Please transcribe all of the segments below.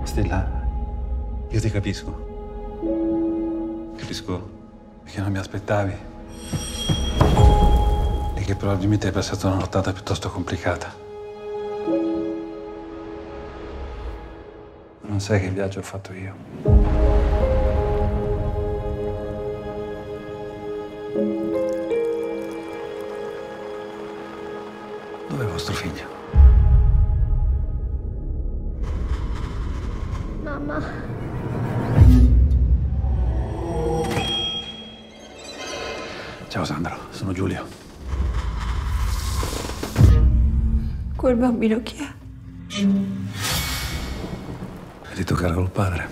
Stella, io ti capisco. Capisco che non mi aspettavi e che probabilmente hai passato una nottata piuttosto complicata. Non sai che viaggio ho fatto io. Dov'è vostro figlio? Mamma. Ciao Sandro, sono Giulio. Quel bambino chi è? Hai detto che era col padre.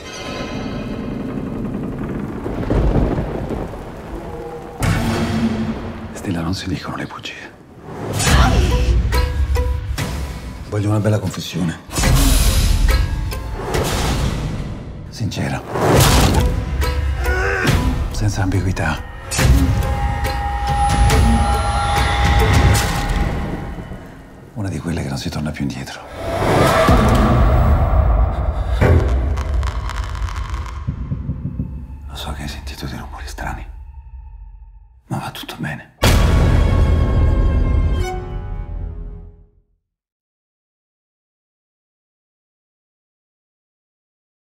Stella, non si dicono le bugie. Voglio una bella confessione. Sincera. Senza ambiguità. Una di quelle che non si torna più indietro. Lo so che hai sentito dei rumori strani, ma va tutto bene.